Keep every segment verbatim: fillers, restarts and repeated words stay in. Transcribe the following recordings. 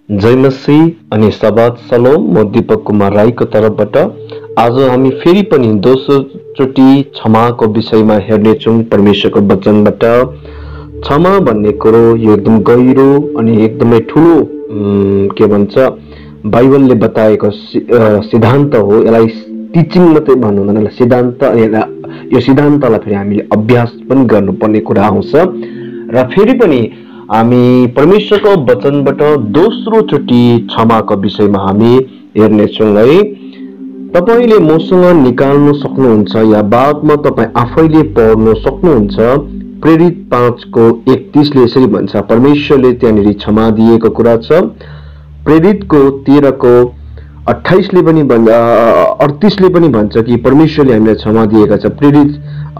जय मसीह अनि सबात सलोम। म दीपक कुमार राईको तर्फबाट आज हामी फेरि पनि दोस्रो चोटि क्षमाको विषयमा हेर्नेछौँ परमेश्वरको वचनबाट। क्षमा भन्ने कुरो यो एकदम गहिरो अनि एकदमै ठुलो के भन्छ बाइबलले बताएको सिद्धान्त हो। यसलाई टिचिङ मात्रै भन्नु हुँदैन, यसलाई सिद्धान्त। यो सिद्धान्तलाई फेरि हामीले अभ्यास पनि गर्नुपर्ने कुरा आउँछ। र फेरि पनि हामी परमेश्वरको वचनबाट दोस्रो चोटि क्षमाको विषयमा हामी हेर्नेछौँ है। तपाईले मसँग निकाल्न सक्नुहुन्छ या बादमा तपाईँ आफैले पढ्न सक्नुहुन्छ। प्रेरित पाँचको एकतीसले यसरी भन्छ, परमेश्वरले त्यहाँनिर क्षमा दिएको कुरा छ। प्रेरितको तेह्रको अठाइसले पनि भन्छ, अडतिसले पनि भन्छ कि परमेश्वरले हामीलाई क्षमा दिएका छ। प्रेरित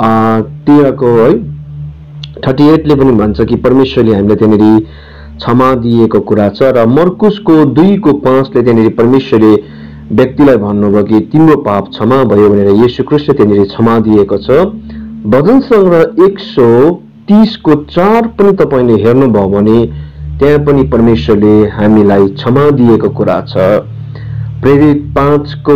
तेह्रको है थर्टी एटले पनि भन्छ कि परमेश्वरले हामीलाई त्यहाँनिर क्षमा दिएको कुरा छ। र मर्कुसको दुईको पाँचले त्यहाँनिर परमेश्वरले व्यक्तिलाई भन्नुभयो कि तिम्रो पाप क्षमा भयो भनेर येशू ख्रीष्टले त्यहाँनिर क्षमा दिएको छ। भजन सङ्ग्रह एक सौ तीसको चार पनि तपाईँले हेर्नुभयो भने त्यहाँ पनि परमेश्वरले हामीलाई क्षमा दिएको कुरा छ। प्रेरित पाँचको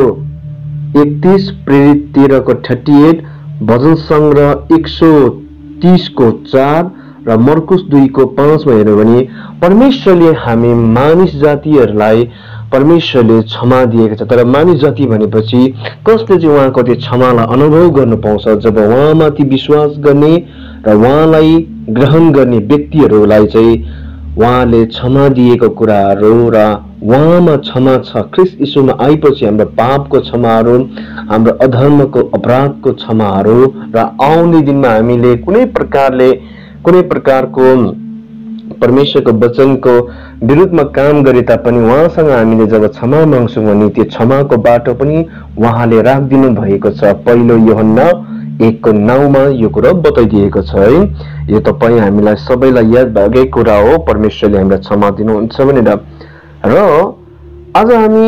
एकतीस, प्रेरित तेह्रको थर्टी एट, भजन सङ्ग्रह एक सौ तीसको चार र मर्कुस दुईको पाँचमा हेर्यो भने परमेश्वरले हामी मानिस जातिहरूलाई परमेश्वरले क्षमा दिएको छ। तर मानिस जाति भनेपछि कसले चाहिँ उहाँको त्यो क्षमालाई अनुभव गर्नु पाउँछ? जब उहाँमाथि विश्वास गर्ने र उहाँलाई ग्रहण गर्ने व्यक्तिहरूलाई चाहिँ उहाँले क्षमा दिएको कुराहरू र उहाँमा क्षमा छ। ख्रीष्ट यीशुमा आएपछि हाम्रो पापको क्षमाहरू, हाम्रो अधर्मको अपराधको क्षमाहरू र आउने दिनमा हामीले कुनै प्रकारले कुनै प्रकारको परमेश्वरको वचनको विरुद्धमा काम गरे तापनि उहाँसँग हामीले जब क्षमा माग्छौँ भने त्यो क्षमाको बाटो पनि उहाँले राखिदिनु भएको छ। पहिलो यूहन्ना एकको नौमा यो कुरा बताइदिएको छ है। यो तपाईँ हामीलाई सबैलाई याद भएकै कुरा हो, परमेश्वरले हामीलाई क्षमा दिनुहुन्छ भनेर। र आज हामी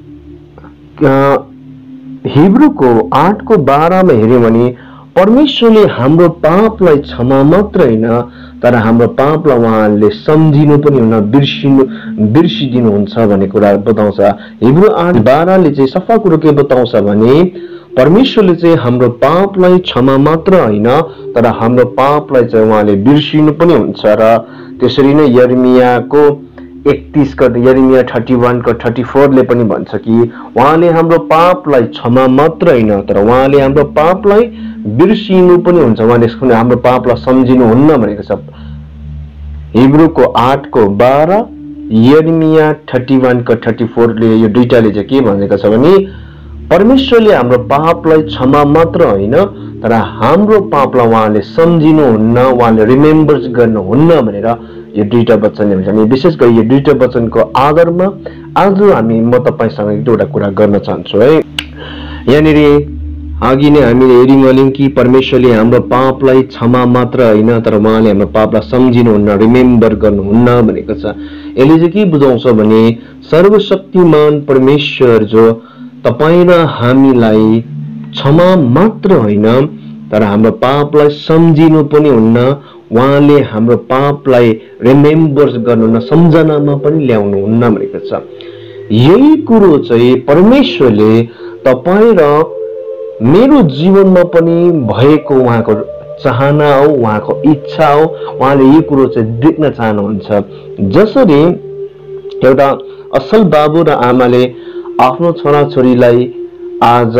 हिब्रूको आठको बाह्रमा हेऱ्यौँ भने परमेश्वरले हाम्रो पापलाई क्षमा मात्र होइन तर हाम्रो पापलाई उहाँले सम्झिनु पनि हुन बिर्सिनु बिर्सिदिनुहुन्छ भन्ने कुरा बताउँछ। हिब्रू आठ बाह्रले चाहिँ सफा कुरो के बताउँछ भने परमेश्वरले चाहिँ हाम्रो पापलाई क्षमा मात्र होइन तर हाम्रो पापलाई चाहिँ उहाँले बिर्सिनु पनि हुन्छ। र त्यसरी नै यर्मियाको एकतीसको यर्मिया थर्टी वानको थर्टी फोरले पनि भन्छ कि उहाँले हाम्रो पापलाई क्षमा मात्र होइन तर उहाँले हाम्रो पापलाई बिर्सिनु पनि हुन्छ। उहाँले हाम्रो पापलाई सम्झिनुहुन्न भनेको छ। हिब्रूको आठको बाह्र, यर्मिया थर्टी वानको थर्टी फोरले यो दुईटाले चाहिँ के भनेको छ भने परमेश्वरले हाम्रो पापलाई क्षमा मात्र होइन तर हाम्रो पापलाई उहाँले सम्झिनुहुन्न, उहाँले रिमेम्बर्स गर्नुहुन्न भनेर यो दुईटा वचनले भन्छ। अनि विशेष गरी यो दुईटा वचनको आधारमा आज हामी म तपाईँसँग एक दुईवटा कुरा गर्न चाहन्छु है। यहाँनिर अघि नै हामीले हेर्यौँ भने कि परमेश्वरले हाम्रो पापलाई क्षमा मात्र होइन तर उहाँले हाम्रो पापलाई सम्झिनुहुन्न, रिमेम्बर गर्नुहुन्न भनेको छ। यसले चाहिँ के बुझाउँछ भने सर्वशक्तिमान परमेश्वर जो तपाईँ र हामीलाई क्षमा मात्र होइन तर हाम्रो पापलाई सम्झिनु पनि हुन्न, उहाँले हाम्रो पापलाई रिमेम्बर्स गर्नुहुन्न, सम्झनामा पनि ल्याउनुहुन्न भनेको छ। यही कुरो चाहिँ परमेश्वरले तपाईँ र मेरो जीवनमा पनि भएको उहाँको चाहना हो, उहाँको इच्छा हो। उहाँले यही कुरो चाहिँ देख्न चाहनुहुन्छ। जसरी एउटा असल बाबु र आमाले आफ्नो छोराछोरीलाई आज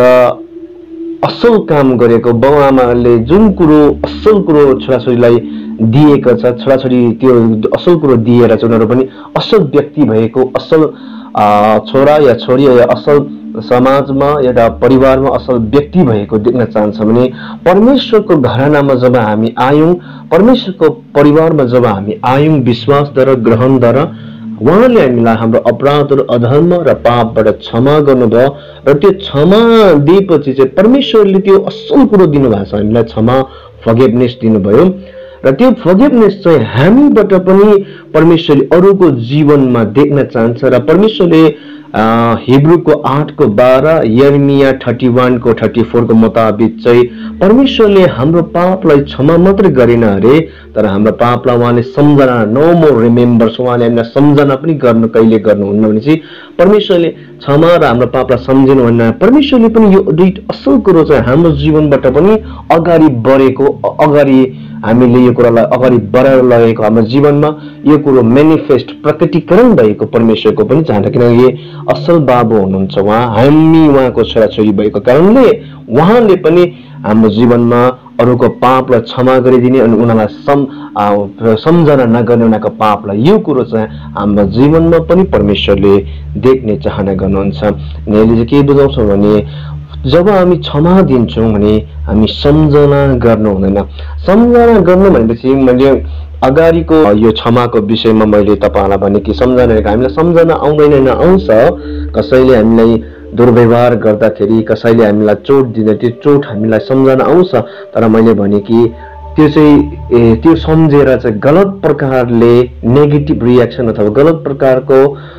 असल काम गरेको बाउ आमाले जुन कुरो असल कुरो छोराछोरीलाई दिएको छ, छोराछोरी त्यो असल कुरो दिएर चाहिँ उनीहरू पनि असल व्यक्ति भएको, असल छोरा या छोरी या असल समाजमा एउटा परिवारमा असल व्यक्ति भएको देख्न चाहन्छ भने परमेश्वरको घरानामा जब हामी आयौँ, परमेश्वरको परिवारमा जब हामी आयौँ विश्वासद्वारा ग्रहणद्वारा उहाँले हामीलाई हाम्रो अपराधहरू, अधर्म र पापबाट क्षमा गर्नुभयो। र त्यो क्षमा दिएपछि चाहिँ परमेश्वरले त्यो असल कुरो दिनुभएको छ, हामीलाई क्षमा फर्गिभनेस दिनुभयो। र त्यो फर्गिभनेस चाहिँ हामीबाट पनि परमेश्वरले अरूको जीवनमा देख्न चाहन्छ। र परमेश्वरले हिब्रूको आठ को बाह्र, यर्मिया थर्टी वन को थर्टी फोर को मुताबिक चाहिँ परमेश्वरले हाम्रो पापलाई क्षमा मात्रै गरेन अरे, तर हाम्रो पापलाई उहाँले सम्झना, नो मोर रिमेम्बर्स, उहाँले हामीलाई सम्झना पनि गर्नु कहिले गर्नुहुन्न भने चाहिँ परमेश्वरले क्षमा र हाम्रो पापलाई सम्झिनुहुन्न। परमेश्वरले पनि यो दुई असल कुरो चाहिँ हाम्रो जीवनबाट पनि अगाडि बढेको, अगाडि हामीले यो कुरालाई अगाडि बढाएर लगेको, हाम्रो जीवनमा यो कुरो मेनिफेस्ट प्रकटीकरण भएको परमेश्वरको पनि चाहन्छ। किनकि असल बाबु हुनुहुन्छ उहाँ, हामी उहाँको छोराछोरी भएको कारणले उहाँले पनि हाम्रो जीवनमा अरूको पापलाई क्षमा गरिदिने अनि उनीहरूलाई सम सम्झना नगर्ने, उनीहरूको पापलाई, यो कुरो चाहिँ हाम्रो जीवनमा पनि परमेश्वरले देख्ने चाहना गर्नुहुन्छ। यसले चाहिँ के बुझाउँछौँ भने जब हामी क्षमा दिन्छौँ भने हामी सम्झना गर्नु हुँदैन। सम्झना गर्नु भनेपछि मैले अगाडिको यो क्षमाको विषयमा मैले तपाईँहरूलाई भने कि सम्झना हामीलाई सम्झना आउँदैन, नआउँछ। कसैले हामीलाई दुर्व्यवहार गर्दाखेरि, कसैले हामीलाई चोट दिँदा त्यो चोट हामीलाई सम्झना आउँछ, तर मैले भने कि त्यो चाहिँ त्यो सम्झेर चाहिँ गलत प्रकारले नेगेटिभ रियाक्सन अथवा गलत प्रकारको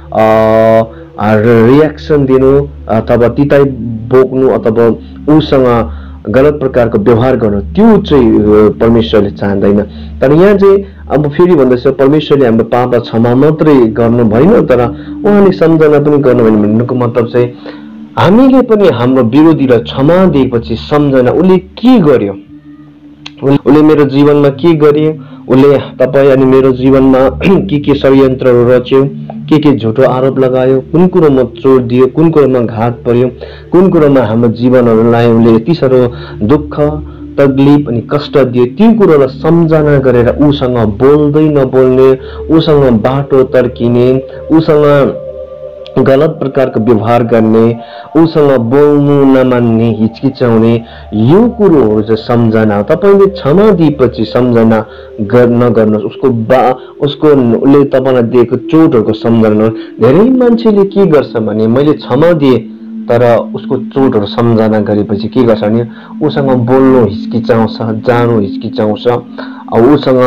रियाक्सन दिनु अथवा तिताइ बोक्नु अथवा उसँग गलत प्रकारको व्यवहार गर्नु, त्यो चाहिँ परमेश्वरले चाहँदैन। तर यहाँ चाहिँ अब फेरि भन्दैछ परमेश्वरले हाम्रो पापलाई क्षमा मात्रै गर्नु भएन, तर उहाँले सम्झना पनि गर्नु भएन। भन्नुको मतलब चाहिँ हामीले पनि हाम्रो विरोधीलाई क्षमा दिएपछि सम्झना, उसले के गर्यो, उसले मेरो जीवनमा के गर्यो, उसले तपाईँ अनि मेरो जीवनमा के के षड्यन्त्रहरू रच्यो, के के झुटो आरोप लगायो, कुन कुरोमा चोट दियो, कुन कुरोमा घात पर्यो, कुन कुरोमा हाम्रो जीवनहरूलाई उसले यति साह्रो दुःख तकलिफ अनि कष्ट दियो, त्यो कुरोलाई सम्झना गरेर उसँग बोल्दै नबोल्ने, उसँग बाटो तर्किने, उसँग गलत प्रकारको व्यवहार गर्ने, उसँग बोल्नु नमान्ने, हिचकिचाउने, यो कुरोहरू चाहिँ सम्झना हो। तपाईँले क्षमा दिएपछि सम्झना नगर्नुहोस्, उसको बा उसको उसले तपाईँलाई दिएको चोटहरूको सम्झना। धेरै मान्छेले के गर्छ भने मैले क्षमा दिएँ तर उसको चोटहरू सम्झना गरेपछि के गर्छ भने उसँग बोल्नु हिचकिचाउँछ, जानु हिचकिचाउँछ, उसँग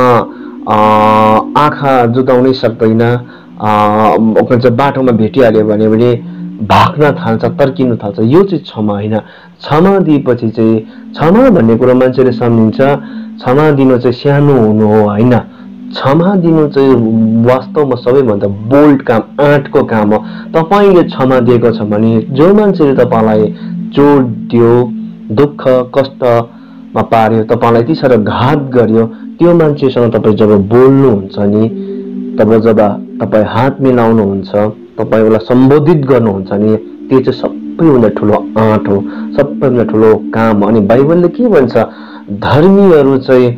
आँखा जुटाउनै सक्दैन, भन्छ बाटोमा भेटिहाल्यो भने भने भाग्न थाल्छ, तर्किनु थाल्छ। यो चाहिँ क्षमा होइन। क्षमा दिएपछि चाहिँ क्षमा भन्ने कुरो मान्छेले सम्झिन्छ क्षमा दिनु चाहिँ सानो हुनु हो, होइन। क्षमा दिनु चाहिँ वास्तवमा सबैभन्दा बोल्ड काम, आँटको काम हो। तपाईँले क्षमा दिएको छ भने जो मान्छेले तपाईँलाई चोट दियो, दुःख कष्टमा पार्यो, तपाईँलाई यति साह्रो घात गर्यो, त्यो मान्छेसँग तपाईँ जब बोल्नुहुन्छ नि, तब जब तपाईँ हात मिलाउनुहुन्छ, तपाईँ उसलाई सम्बोधित गर्नुहुन्छ नि, त्यो चाहिँ सबैभन्दा ठुलो आँट हो, सबैभन्दा ठुलो काम। अनि बाइबलले के भन्छ, धर्मीहरू चाहिँ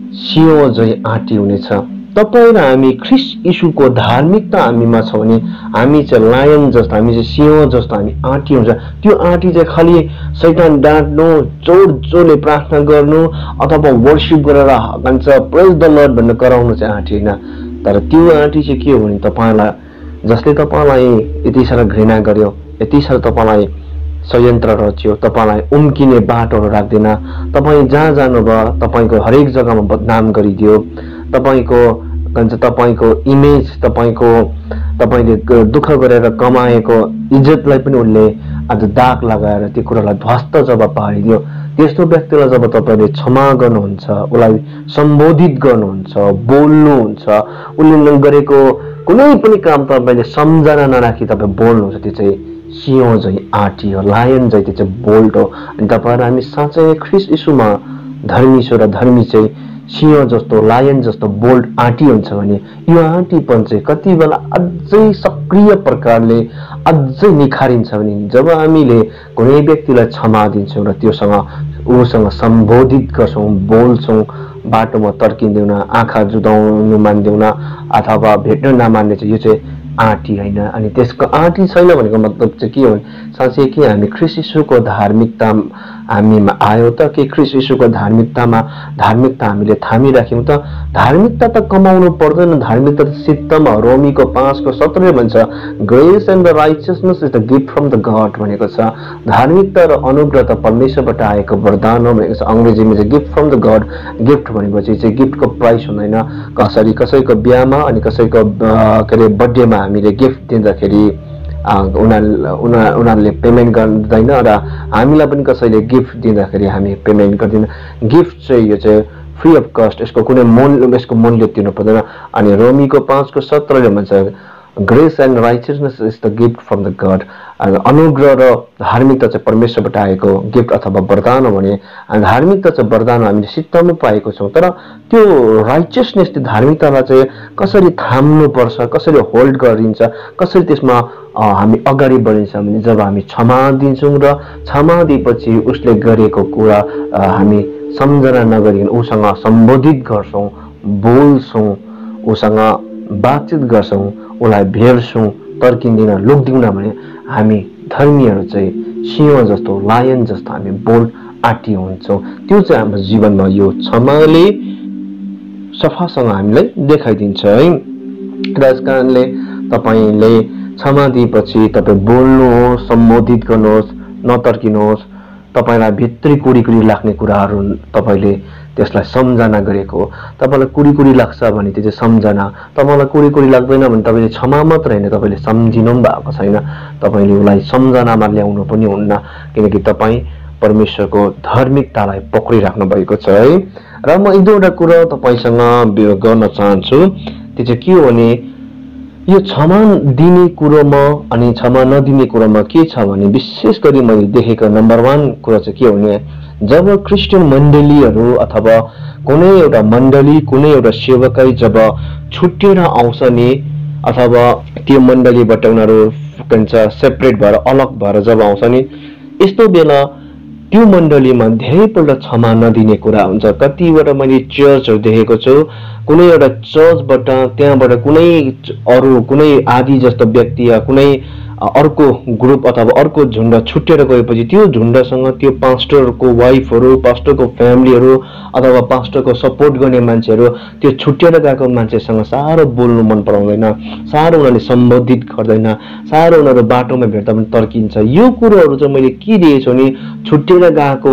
सिंह चाहिँ आँटी हुनेछ। तपाईँ र हामी ख्रिस्ट यीशुको धार्मिकता हामीमा छ भने हामी चाहिँ लायन जस्तो, हामी चाहिँ सिंह जस्तो हामी आँटी हुन्छ। त्यो आँटी चाहिँ खालि शैतान डाँट्नु, जोड जोडले प्रार्थना गर्नु अथवा वर्शिप गरेर भन्छ प्रेज द लर्ड भनेर कराउनु चाहिँ आँटी होइन। तर त्यो आँटी चाहिँ के हो भने तपाईँलाई, जसले तपाईँलाई यति साह्रो घृणा गर्यो, यति साह्रो तपाईँलाई षड्यन्त्र रच्यो, तपाईँलाई उम्किने बाटोहरू राख्दैन, तपाईँ जहाँ जानुभयो तपाईँको हरेक जग्गामा बदनाम गरिदियो, तपाईँको भन्छ तपाईँको इमेज, तपाईँको तपाईँले दुःख गरेर कमाएको इज्जतलाई पनि उसले आज दाग लगाएर त्यो कुरालाई ध्वस्त जब पारिदियो, त्यस्तो व्यक्तिलाई जब तपाईँले क्षमा गर्नुहुन्छ, उसलाई सम्बोधित गर्नुहुन्छ, बोल्नुहुन्छ, उसले गरेको कुनै पनि काम तपाईँले सम्झना नराखी तपाईँ बोल्नुहुन्छ, त्यो चाहिँ सिंह चाहिँ आँटी हो, लायन चाहिँ त्यो चाहिँ बोल्ड हो। अनि तपाईँहरू हामी साँच्चै ख्रिस्ट यीशुमा धर्मी छु र धर्मी चाहिँ सिंह जस्तो, लायन जस्तो बोल्ड आँटी हुन्छ भने यो आँटीपन चाहिँ कति बेला अझै सक्रिय प्रकारले अझै निखारिन्छ भने जब हामीले कुनै व्यक्तिलाई क्षमा दिन्छौँ र त्योसँग उसँग सम्बोधित गर्छौँ, बोल्छौँ, बाटोमा तर्किँदैन, आँखा जुदाउनु मान्दैनौँ अथवा भेट्न नमान्ने चाहिँ यो चाहिँ आँटी होइन। अनि त्यसको आँटी छैन भनेको मतलब चाहिँ के हो भने साँच्चै कि हामी ख्रिस्ट यीशुको धार्मिकता हामीमा आयो त के ख्रीष्ट येशूको धार्मिकतामा धार्मिकता हामीले थामिराख्यौं त धार्मिकता त कमाउनु पर्दैन धार्मिकता त सिद्धमा रोमीको पाँच को सत्रह भन्छ grace and the righteousness is the gift from the God भनेको छ धार्मिकता र अनुग्रह त परमेश्वरबाट आएको वरदान हो भनेको छ अंग्रेजीमा चाहिँ gift from the God gift भनेपछि चाहिँ गिफ्टको प्राइस हुँदैन कसरी कसैको बिहामा अनि कसैको के अरे बर्थडेमा हामीले गिफ्ट दिँदाखेरि उनीहरूले पेमेन्ट गर्दैन र हामीलाई पनि कसैले गिफ्ट दिँदाखेरि हामी पेमेन्ट गर्दैन गिफ्ट चाहिँ यो चाहिँ फ्री अफ कस्ट यसको कुनै मूल्य यसको मूल्य तिर्नु पर्दैन अनि रोमीको पाँच को सत्रह ले भन्छ grace and righteousness is the gift from the God अनुग्रह र धार्मिकता चाहिँ परमेश्वरबाट आएको गिफ्ट अथवा वरदान हो भने धार्मिकता चाहिँ वरदान हामीले सिद्धमा पाएको छौं तर त्यो राइचियसनेस त्यो धार्मिकतालाई चाहिँ कसरी थाम्नु पर्छ कसरी होल्ड गरिन्छ कसरी त्यसमा हामी अगाडि बढिन्छ भने जब हामी क्षमा दिन्छौं र क्षमा दिएपछि उसले गरेको कुरा हामी सम्झना नगरिकन उसँग सम्बोधित गर्छौं बोल्छौं उसँग बातचित गर्छौं उलाई भेट्छौं तर्किँदैन लुक्दिउन भने हामी धर्मीहरू चाहिँ सिंह जस्तो लायन जस्तो हामी बोल आटी हुन्छौं त्यो चाहिँ हाम्रो जीवनमा यो क्षमाले सफासँग हामीलाई देखाइदिन्छ है त्यसकारणले तपाईले क्षमा दिएपछि तपाई बोल्नुहोस् सम्बोधित गर्नुहोस् नतर्किनुहोस् तपाईलाई भित्री कुडी कुडी लाग्ने कुराहरू तपाईले त्यसलाई सम्झना गरेको तपाईलाई कुडी कुडी लाग्छ भने त्यो चाहिँ सम्झना तपाईलाई कुडी कुडी लाग्दैन भने तपाईले क्षमा मात्र हैन तपाईले सम्झिनु पनि भएको छैन तपाईले उलाई सम्झनामा ल्याउनु पनि हुन्न किनकि तपाई परमेश्वरको धार्मिकतालाई पक्रिराख्नु भएको छ है र म एक दुईवटा कुरा तपाईसँग गर्न चाहन्छु त्यो चाहिँ के हो भने यो क्षमा दिने कुरोमा अनि क्षमा नदिने कुरोमा के छ भने विशेष गरी मैले देखेको नम्बर वन कुरा चाहिँ के हो भने जब क्रिस्चियन मण्डलीहरू अथवा कुनै एउटा मण्डली कुनै एउटा सेवकाई जब छुट्टिएर आउँछ नि अथवा त्यो मण्डलीबाट उनीहरू भन्छ सेपरेट भएर अलग भएर जब आउँछ नि यस्तो बेला त्यो मण्डलीमा धेरैपल्ट क्षमा नदिने कुरा हुन्छ कतिवटा मैले चर्चहरू देखेको छु कुनै एउटा चर्चबाट त्यहाँबाट कुनै अरु कुनै आदि जस्तो व्यक्ति या कुनै अर्को ग्रुप अथवा अर्को झुण्ड छुट्टिएर गएपछि त्यो झुण्डसँग त्यो पास्टरको वाइफहरु पास्टरको फ्यामिलीहरु अथवा पास्टरको सपोर्ट गर्ने मान्छेहरु त्यो छुट्टिएर गएको मान्छेसँग सारो बोल्नु मन पराउँदैन सारो उनीहरुले सम्बोधित गर्दैन सारो उनीहरु बाटोमा भेट्दा पनि तर्किन्छ यो कुरोहरु चाहिँ मैले के दिएछु नि छुट्टिएर गएको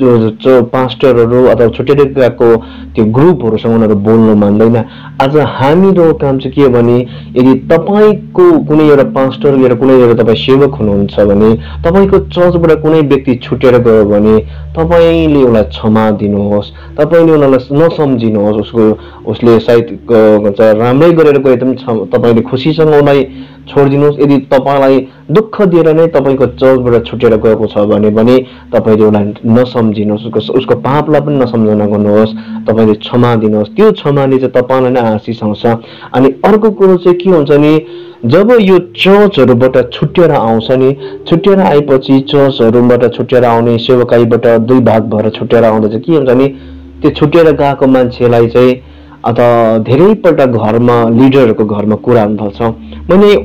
जो पास्टरहरु अथवा छुट्टिएर गएको त्यो ग्रुपहरुसँग उनीहरु बोल्नु मान्दैन आज हामीको काम चाहिँ के भने यदि तपाईको कुनै एउटा पास्टर या कुनै एउटा तपाई सेवक हुनुहुन्छ भने तपाईको चर्चबाट कुनै व्यक्ति छुट्टिएर गयो भने तपाईले उलाई क्षमा दिनुहोस् तपाईले उनीलाई नसम्झिनुहोस् उसको उसले सायद भन्छ राम्रै गरेर गए पनि तपाईले खुशीसँग उलाई छोड्दिनुहोस् यदि तपाईलाई दुःख दिएर नै तपाईको चर्चबाट छुट्टिएर गएको छ भने पनि तपाईले उलाई नसम्झिनुहोस् उसको उसको पापलाई पनि नसम्झना गर्नुहोस् तपाईले क्षमा दिनुहोस् त्यो क्षमाले चाहिँ तपाईलाई नै आशिष आउँछ अनि अर्को कुरो चाहिँ के हुन्छ नि जब यो चर्चहरुबाट छुट्टिएर आउँछ नि छुट्टिएर आएपछि चर्चहरुबाट छुट्टिएर आउने सेवकाईबाट दुई भाग भएर छुट्टिएर आउँदा चाहिँ के हुन्छ नि त्यो छुट्टिएर गएको मान्छेलाई चाहिँ अथवा धेरैपल्ट घरमा लिडरहरुको घरमा कुरा हुन थाल्छ मैले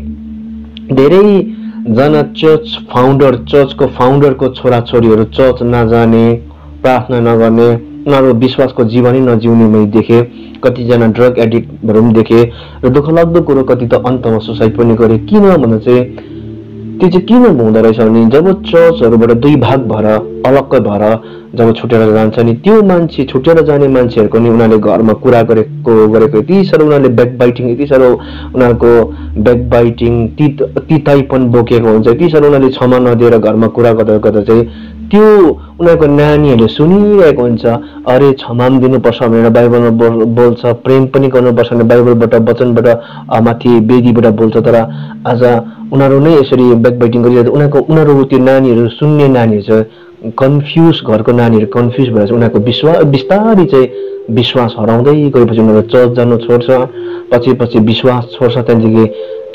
धेरै जना चर्च फाउन्डर चर्चको फाउन्डरको छोराछोरीहरु चर्च नजाने प्रार्थना नगर्ने उनीहरु विश्वासको जीवनै नजिउने मैले देखे कति जना ड्रग एडिक्टहरु पनि देखे र दुःखलाग्दो कुरो कति त अन्तमा सुसाइड पनि गरे किन भन्दा चाहिँ त्यो चाहिँ किन हुँदो रहेछ भने जब चर्चहरुबाट दुई भाग भएर अलग्गै भएर जब छुटेर जान्छ नि त्यो मान्छे छुटेर जाने मान्छेहरुको नि उनीहरुले घरमा कुरा गरेको गरेको यति सारो उनीहरुले ब्याक बाइटिङ यति सारो उनीहरुको ब्याक बाइटिङ तित तिताइपन बोकेको हुन्छ यति सारो उनीहरुले क्षमा नदिएर घरमा कुरा गर्दा गर्दा चाहिँ त्यो उनीहरुको नानीहरुले सुनिरहेको हुन्छ अरे क्षमा दिनु पर्छ भनेर बाइबलमा बोल्छ प्रेम पनि गर्नु पर्छ भनेर बाइबलबाट वचनबाट माथि वेदीबाट बोल्छ तर आज उनीहरु नै यसरी ब्याक बाइटिङ गरिरहेको उनीहरुको उनीहरु त्यो नानीहरु सुन्ने नानीहरु चाहिँ कन्फ्युज घरको नानीहरु कन्फ्युज भएर उनीहरुको विश्वास बिस्तारै चाहिँ विश्वास हराउँदै गएपछि उनीहरु चर्च जानु छोड्छ पछि पछि विश्वास छोड्छ त्यहाँदेखि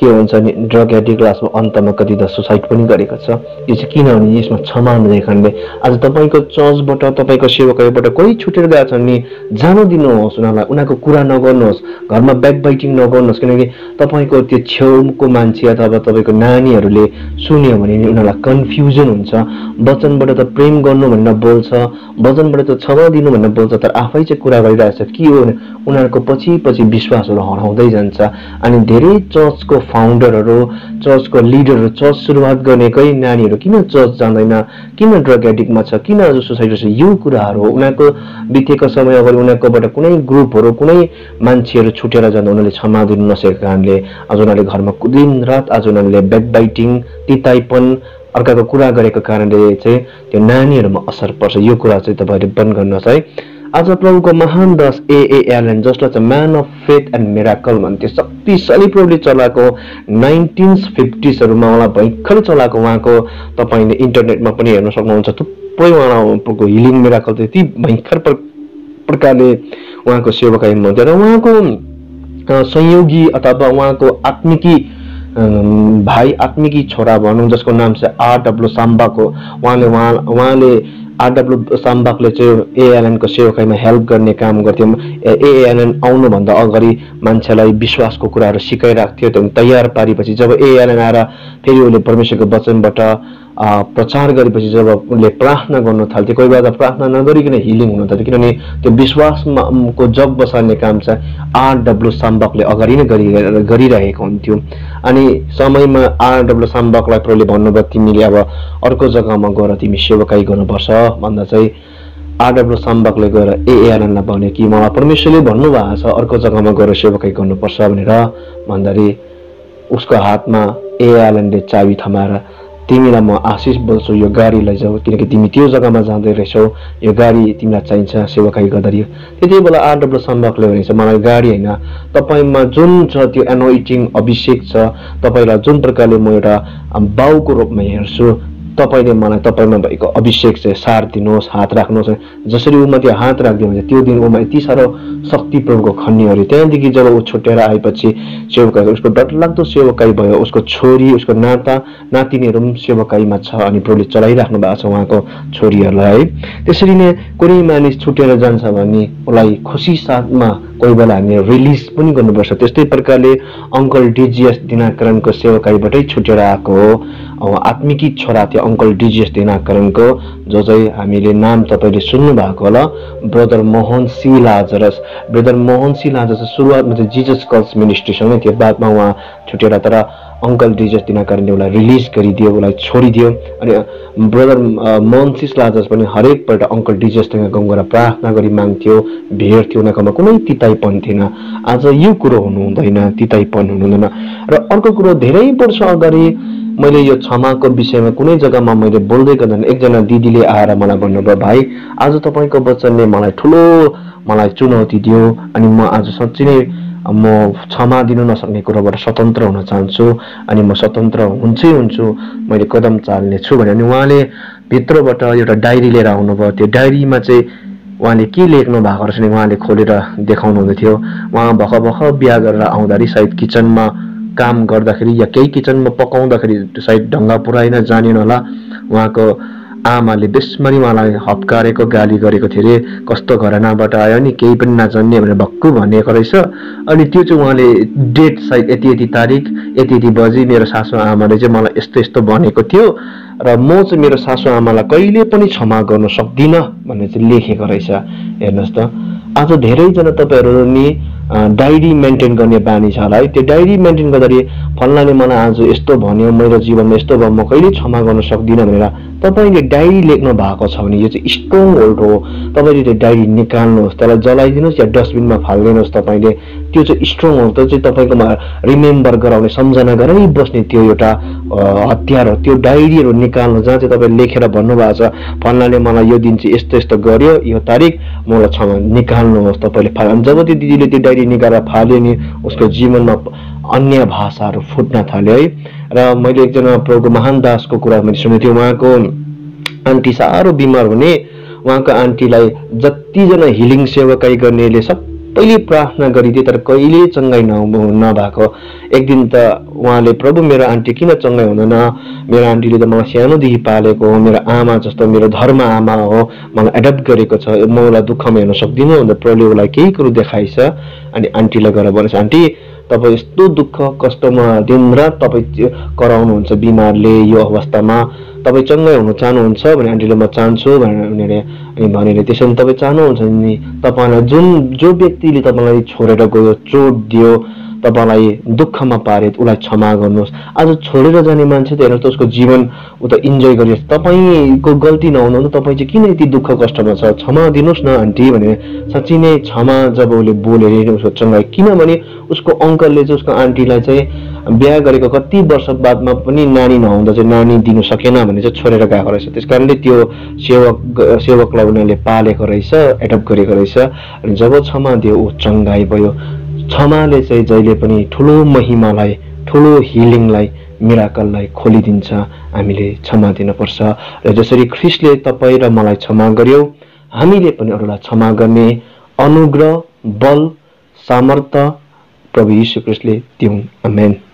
के भन्छ नि ड्रग एडिक्ट लास्टमा अन्तमा कति त सुसाइड पनि गरेको छ। यो चाहिँ किनभने यसमा क्षमा नदिने कारणले आज तपाईँको चर्चबाट तपाईँको सेवकाईबाट कोही छुटेर गएको छ भने जान दिनुहोस् उनीहरूलाई, उनीहरूको कुरा नगर्नुहोस्, घरमा ब्याक बाइटिङ नगर्नुहोस्, किनकि तपाईँको त्यो छेउको मान्छे अथवा तपाईँको नानीहरूले सुन्यो भने उनीहरूलाई कन्फ्युजन हुन्छ। वचनबाट त प्रेम गर्नु भनेर बोल्छ, वचनबाट त क्षमा दिनु भनेर बोल्छ, तर आफै चाहिँ कुरा गरिरहेछ के हो भने उनीहरूको पछि पछि विश्वासहरू हराउँदै जान्छ। अनि धेरै चर्चको फाउन्डरहरू, चर्चको लिडरहरू, चर्च सुरुवात गर्नेकै नानीहरू किन चर्च जाँदैन, किन ड्रग एडिक्टमा छ, किन आज सुसाइड छ, यो कुराहरू हो। उनीहरूको बितेको समय अगाडि उनीहरूकोबाट कुनै ग्रुपहरू, कुनै मान्छेहरू छुटेर जाँदा उनीहरूले क्षमा दिनु नसकेको कारणले आज उनीहरूले घरमा दिन रात आज उनीहरूले ब्याक बाइटिङ, तिताइपन, अर्काको कुरा गरेको कारणले चाहिँ त्यो नानीहरूमा असर पर्छ। यो कुरा चाहिँ तपाईँहरूले बन्द गर्नुहोस् है। आज प्रभुको महान दास ए ए एलन जसलाई चाहिँ man of faith and miracle भन्थ्यो, शक्तिशाली प्रभुले चलाएको नाइन्टिन फिफ्टिजहरूमा उहाँलाई भयङ्कर चलाएको उहाँको तपाईँले इन्टरनेटमा पनि हेर्न सक्नुहुन्छ। थुप्रै उहाँको हिलिङ मिराकल चाहिँ यति भयङ्कर प्रकारले उहाँको सेवकाई हुन्थ्यो र उहाँको संयोगी अथवा उहाँको आत्मिकी भाइ, आत्मिकी छोरा भनौँ जसको नाम चाहिँ आर डब्लु साम्बाको, उहाँले उहाँ उहाँले आर डब्लु साम्बाकले चाहिँ एएलएनको सेवकाईमा हेल्प गर्ने काम गर्थ्यो। एएलएन आउनुभन्दा अगाडि मान्छेलाई विश्वासको कुराहरू सिकाइराख्थ्यो। त्यो तयार पारेपछि जब एएलएन आएर फेरि उसले परमेश्वरको वचनबाट प्रचार गरेपछि जब उसले प्रार्थना गर्नु थाल्थ्यो, कोही बेला प्रार्थना नगरिकन हिलिङ हुन थाल्थ्यो, किनभने त्यो विश्वासमा को जग बसाल्ने काम चाहिँ आर डब्लु साम्बाकले अगाडि नै गरि गरिरहेको हुन्थ्यो। अनि समयमा आर डब्लु साम्बाकलाई प्रभुले भन्नुभयो तिमीले अब अर्को जग्गामा गएर तिमी सेवकाई गर्नुपर्छ भन्दा चाहिँ आर डब्लु साम्बाकले गएर एएलएनलाई भन्यो कि मलाई परमेश्वरले भन्नुभएको छ अर्को जग्गामा गएर सेवकाई गर्नुपर्छ भनेर भन्दाखेरि उसको हातमा एएलएनले चाबी थमाएर तिमीलाई म आशिष बोल्छु, यो गाडी लैजाऊ किनकि तिमी त्यो जग्गामा जाँदै रहेछौ, यो गाडी तिमीलाई चाहिन्छ सेवकाई गर्दाखेरि। त्यति बेला आर डब्लु साम्बाकले भनेछ मलाई गाडी होइन, तपाईँमा जुन छ त्यो एनोइटिङ अभिषेक छ, तपाईँलाई जुन प्रकारले म एउटा बाउको रूपमा हेर्छु, तपाईँले मलाई तपाईँमा भएको अभिषेक चाहिँ सार दिनुहोस्, हात राख्नुहोस्। जसरी उमा त्यो हात राखिदियो भने त्यो दिन उमा यति साह्रो शक्ति प्रभुको खन्नीहरू। त्यहाँदेखि जब ऊ छुटेर आएपछि सेवकाई उसको डरलाग्दो सेवकाई भयो, उसको छोरी, उसको नाता नातिनीहरू पनि सेवकाईमा छ अनि प्रभुले चलाइराख्नु भएको छ उहाँको छोरीहरूलाई है। त्यसरी नै कुनै मानिस छुटेर जान्छ भने उसलाई खुसी साथमा कोही बेला हामीले रिलिज पनि गर्नुपर्छ। त्यस्तै प्रकारले अङ्कल डिजिएस दिनाकरणको सेवकाईबाटै छुटेर आएको हो आत्मिकी छोरा थियो अङ्कल डिजिएस दिनाकरणको, जो चाहिँ हामीले नाम तपाईँले सुन्नु भएको होला, brother Mohan C Lazarus. Brother Mohan C Lazarus सुरुवातमा चाहिँ जिजस कल्स मिनिस्ट्रीसँगै थियो, बादमा उहाँ छुटेर तर अङ्कल डिजिएस दिनाकरणले उसलाई रिलिज गरिदियो, उसलाई छोडिदियो। अनि ब्रदर मोहन सी लाजरस पनि हरेकपल्ट अङ्कल डिजिएससँग गाउँ गएर प्रार्थना गरी माग्थ्यो, भेट्थ्यो, उनीहरूकोमा कुनै तिताइपन थिएन। आज यो कुरो हुनु हुँदैन, तिताइपन हुनु हुँदैन। र अर्को कुरो धेरै वर्ष अगाडि मैले यो क्षमाको विषयमा कुनै जग्गामा मैले बोल्दै गर्दा एकजना दिदीले आएर मलाई भन्नुभयो भाइ आज तपाईँको वचनले मलाई ठुलो मलाई चुनौती दियो अनि म आज साँच्चै नै म क्षमा दिनु नसक्ने कुराबाट स्वतन्त्र हुन चाहन्छु अनि म स्वतन्त्र हुन्छै हुन्छु, मैले कदम चाल्नेछु भने अनि उहाँले भित्रबाट एउटा डायरी लिएर आउनुभयो। त्यो डायरीमा चाहिँ उहाँले के लेख्नु भएको रहेछ नि उहाँले खोलेर देखाउनु हुँदै थियो। उहाँ भर्खर भर्खर बिहा गरेर आउँदाखेरि सायद किचनमा काम गर्दाखेरि या केही किचनमा पकाउँदाखेरि सायद ढङ्गा पुऱ्याइन जानेन होला, उहाँको आमाले बेसमरी उहाँलाई हप्कारेको गाली गरेको थियो अरे, कस्तो घरानाबाट आयो नि केही पनि नजान्ने भनेर भक्कु भनेको रहेछ। अनि त्यो चाहिँ उहाँले डेट सायद यति यति तारिक यति यति बजी मेरो सासु आमाले चाहिँ मलाई यस्तो यस्तो भनेको थियो र म चाहिँ मेरो सासु आमालाई कहिले पनि क्षमा गर्न सक्दिनँ भन्ने चाहिँ लेखेको रहेछ। हेर्नुहोस् त आज धेरैजना तपाईँहरू नि डायरी मेन्टेन गर्ने बानी छ होला है। त्यो डायरी मेन्टेन गर्दाखेरि फल्नाले मलाई आज यस्तो भन्यो, मेरो जीवनमा यस्तो भयो, म कहिले क्षमा गर्न सक्दिनँ भनेर तपाईँले डायरी लेख्नु भएको छ भने यो चाहिँ स्ट्रङ होल्ड हो। तपाईँले त्यो डायरी निकाल्नुहोस्, त्यसलाई जलाइदिनुहोस् या डस्टबिनमा फालिदिनुहोस्। तपाईँले त्यो चाहिँ स्ट्रङ होल्ड चाहिँ तपाईँकोमा रिमेम्बर गराउने सम्झना गराइ बस्ने त्यो एउटा हतियार हो। त्यो डायरीहरू निकाल्नु जहाँ चाहिँ तपाईँले लेखेर भन्नुभएको छ फल्नाले मलाई यो दिन चाहिँ यस्तो यस्तो गर्यो, यो तारिक मलाई क्षमा निकाल्नुहोस् तपाईँले फाल। जब त्यो दिदीले त्यो डायरी निकालेर फाल्यो नि उसको जीवनमा अन्य भाषाहरू फुट्न थाल्यो है। र मैले एकजना प्रभुको महान दासको कुरा मैले सुनेको थिएँ, उहाँको आन्टी साह्रो बिमार हुने, उहाँको आन्टीलाई जतिजना हिलिङ सेवकाई गर्नेले सब पहिले प्रार्थना गरिदिए तर कहिले चङ्गाइ नभएको। एक दिन त उहाँले प्रभु मेरो आन्टी किन चङ्गाइ हुँदैन, मेरो आन्टीले त मलाई सानोदेखि पालेको हो, मेरो आमा जस्तो मेरो धर्म आमा हो, मलाई एडप्ट गरेको छ, म उसलाई दुःखमा हेर्न सक्दिनँ भनेर प्रभुले उसलाई केही कुरो देखाइछ। अनि आन्टीलाई गएर भनेछ, आन्टी तपाईँ यस्तो दुःख कष्टमा दिनरात तपाईँ कराउनुहुन्छ बिमारले, यो अवस्थामा तपाईँ चङ्गाइ हुन चाहनुहुन्छ भने आन्टीले म चाहन्छु भनेर उनीहरूले भनेर, त्यसो भने तपाईँ चाहनुहुन्छ नि तपाईँलाई जुन जो व्यक्तिले तपाईँलाई छोडेर गयो, चोट दियो, तपाईँलाई दुःखमा पारे उसलाई क्षमा गर्नुहोस्। आज छोडेर जाने मान्छे त हेर्नुहोस् त उसको जीवन ऊ त इन्जोय गरिरहेछ, तपाईँको गल्ती नहुनु तपाईँ चाहिँ किन यति दुःख कष्टमा छ, क्षमा दिनुहोस् न आन्टी भने साँच्ची नै क्षमा जब उसले बोलेर उसको चङ्गाइ, किनभने उसको अङ्कलले चाहिँ उसको आन्टीलाई चाहिँ बिहा गरेको कति वर्ष बादमा पनि नानी नहुँदा चाहिँ नानी दिनु सकेन भने चाहिँ छोडेर गएको रहेछ। त्यस कारणले त्यो सेवक सेवकलाई उनीहरूले पालेको रहेछ, एडप्ट गरेको रहेछ। अनि जब क्षमा दियो ऊ चङ्गाइ भयो। क्षमाले चाहिँ जहिले पनि ठुलो महिमालाई, ठुलो हिलिङलाई, मिराकललाई खोलिदिन्छ। हामीले क्षमा दिनुपर्छ र जसरी ख्रीष्टले तपाईँ र मलाई क्षमा गर्यो, हामीले पनि अरूलाई क्षमा गर्ने अनुग्रह, बल, सामर्थ्य प्रभु यीशु ख्रीष्टले दिउन्। आमेन।